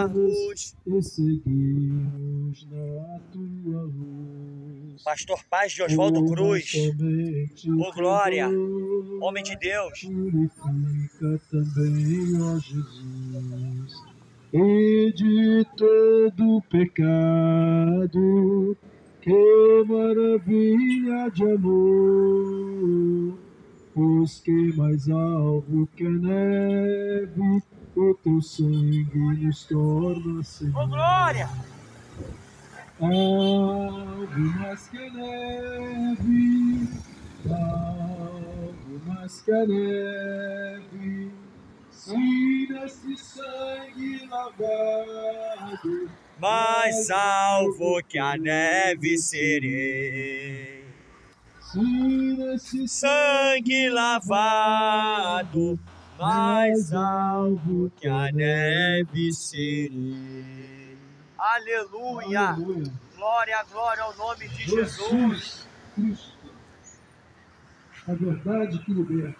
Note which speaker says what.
Speaker 1: caminharmos
Speaker 2: e seguirmos na tua luz.
Speaker 1: Pastor Paz de Oswaldo Cruz,
Speaker 2: ô
Speaker 1: glória, homem de Deus.
Speaker 2: Purifica também, ó Jesus, e de todo pecado. Que maravilha de amor, pois que mais alvo que a neve, o teu sangue nos torna, Senhor.
Speaker 1: Ô glória!
Speaker 2: Algo mais que a neve, algo mais que a neve, se nesse sangue lavado,
Speaker 1: Mais alvo que a neve serei.
Speaker 2: se nesse
Speaker 1: Sangue lavado, mais alvo que a neve serei. Aleluia!
Speaker 2: Aleluia.
Speaker 1: Glória, glória ao nome de Jesus.
Speaker 2: Jesus Cristo, a verdade que liberta.